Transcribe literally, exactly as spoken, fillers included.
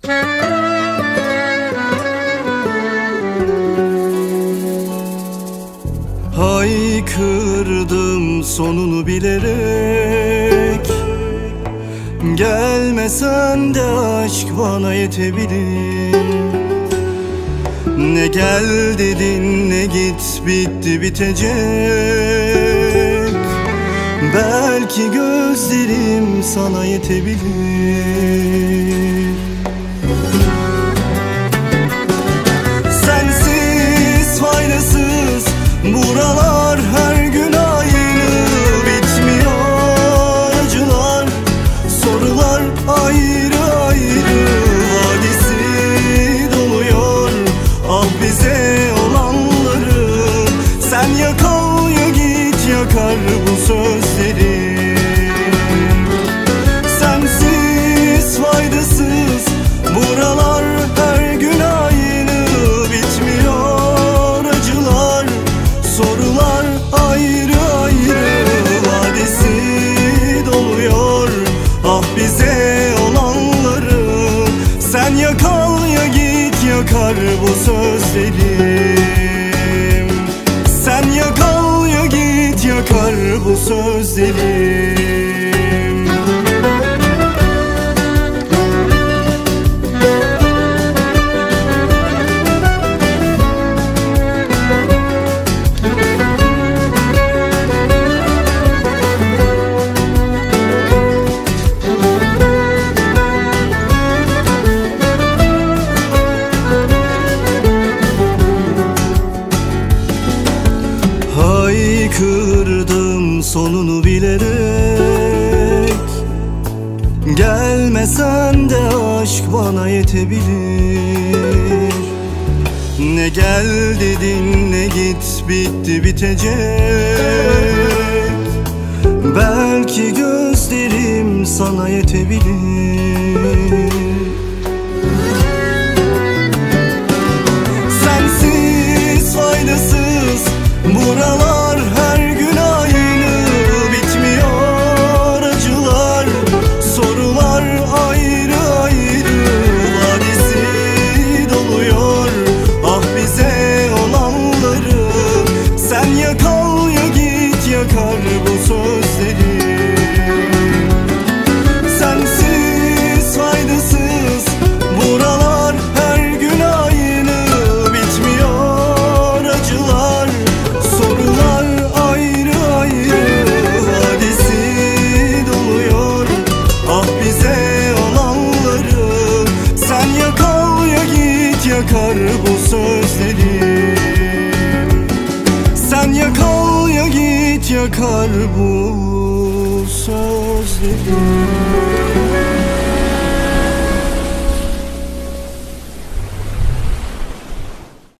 Haykırdım sonunu bilerek, gelmesen de aşk bana yetebilir. Ne gel dedin ne git, bitti bitecek. Belki gözlerim sana yetebilir. Sensiz faydasız buralar her gün aynı, bitmiyor acılar, sorular ayrı ayrı, vadisi doluyor ah bize olanları. Sen yakal ya git, yakar bu sözleri. Sensiz faydasız buralar her gün aynı, bitmiyor acılar, sorular ayrı ayrı, vadesi doluyor ah bize olanları. Sen yakal ya git, yakar bu sözlerim. Sen yakal ya git, yakar bu sözlerim. Haykırdım sonunu bilerek, gelmesen de aşk bana yetebilir. Ne gel dedin ne git, bitti bitecek. Belki gözlerim sana yetebilir. Sensiz faydasız buralar her gün aynı, bitmiyor acılar, sorular ayrı ayrı, vadisi doluyor ah bize olanları. Sen yakal ya git, yakar bu sözleri. Sensiz faydasız buralar her gün aynı, bitmiyor acılar, sorular ayrı ayrı, vadesi doluyor ah bize olanları. Sen yakal ya git, yakar bu sözleri. Sen yakal ya git, yakar bu sözleri.